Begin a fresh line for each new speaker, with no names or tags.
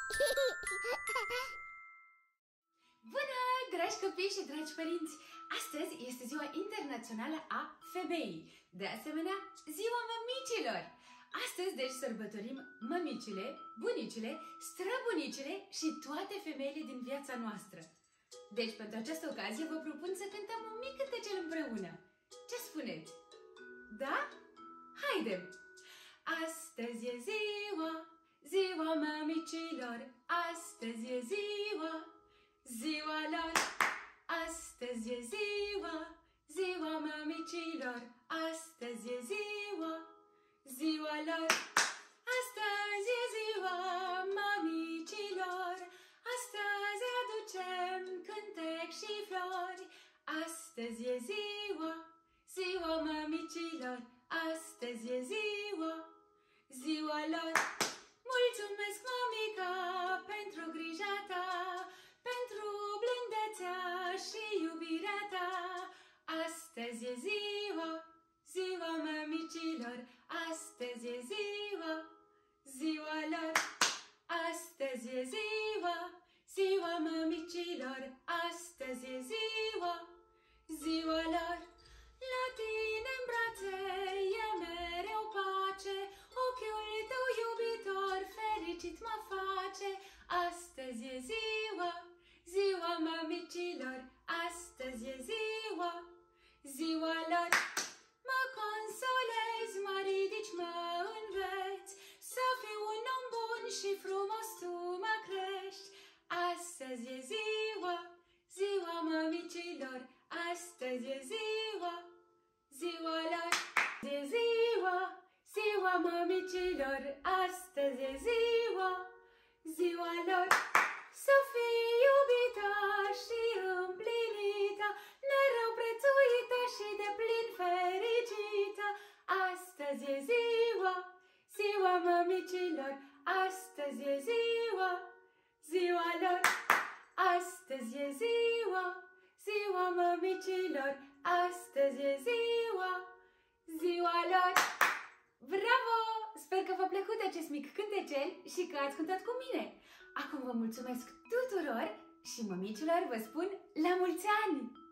Bună, dragi copii și dragi părinți! Astăzi este Ziua Internațională a Femeii, de asemenea Ziua Mămicilor. Astăzi, deci, sărbătorim mămicile, bunicile, străbunicile și toate femeile din viața noastră. Deci, pentru această ocazie, vă propun să cântăm un mic cântecel împreună. Ce spuneți? Da? Haidem! Astăzi e ziua mămicilor, astăzi e ziua lor. Astăzi e ziua mămicilor, astăzi e ziua lor. Astăzi e ziua mămicilor, astăzi aducem cântec și flori. Astăzi e ziua mămicilor, astăzi e ziua lor. Mulțumesc, mămica, pentru grija ta, pentru blândețea și iubirea ta. Astăzi e ziua mămicilor, astăzi e ziua lor. Astăzi e ziua mămicilor, astăzi e ziua lor. La tine în brațe e mereu pace, ochiul tău iubitor fericit mă face. Astăzi e ziua mămicilor, astăzi e ziua lor. Mă consolezi, mă ridici, mă înveți, să fiu un om bun și frumos tu mă crești. Astăzi e ziua mămicilor, astăzi e ziua lor. E ziua mămicilor, astăzi e ziua lor. Să fii iubită și împlinită, mereu prețuită și deplin fericită. Astăzi e ziua mămicilor, astăzi e ziua lor. Astăzi e ziua mămicilor, astăzi e ziua lor. Bravo! Sper că v-a plăcut acest mic cântecel și că ați cântat cu mine. Acum vă mulțumesc tuturor și mămicilor vă spun la mulți ani!